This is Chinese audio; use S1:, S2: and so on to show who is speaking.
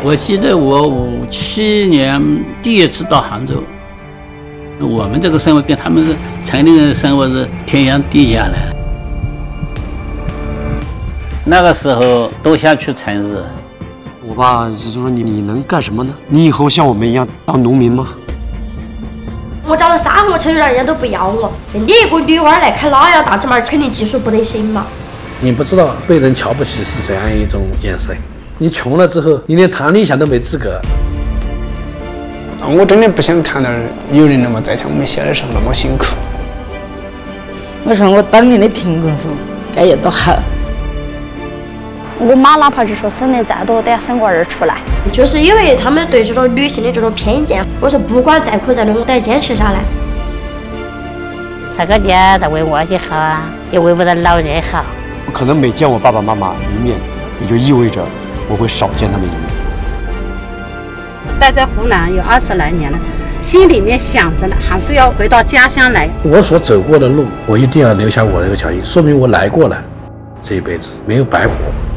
S1: 我记得我57年第一次到杭州，我们这个生活跟他们是城里人的生活是天上地下来。那个时候都想去城市。
S2: 我爸就说你能干什么呢？你以后像我们一样当农民吗？
S3: 我找了3个城市，人家都不要我。你一个女娃来开那样大子嘛，肯定技术不得行嘛。
S4: 你不知道被人瞧不起是怎样一种眼神。你穷了之后，你连谈理想都没资格。
S5: 我真的不想看到有人那么在像我们小的时候那么辛苦。
S6: 我说我当年的贫困户该有多好。
S7: 我妈哪怕是说省得再多，都要生个儿出来。
S3: 就是因为他们对这种女性的这种偏见，我说不管再苦再累，我都要坚持下来。
S7: 这个家在为我也好啊，也为我的老人好。
S2: 我可能每见我爸爸妈妈一面，也就意味着我会少见他们一面。
S8: 待在湖南有20来年了，心里面想着呢，还是要回到家乡来。
S4: 我所走过的路，我一定要留下我那个脚印，说明我来过了，这一辈子没有白活。